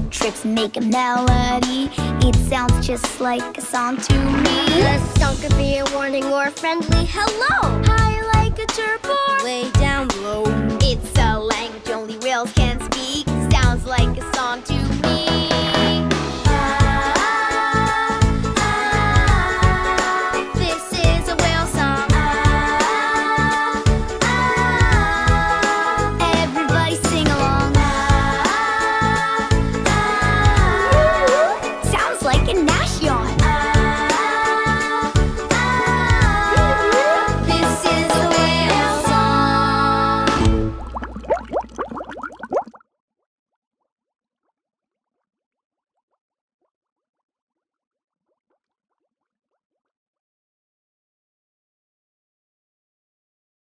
tricks make a melody. It sounds just like a song to me. The song could be a warning or a friendly hello. High like a chirp or way down low. it's a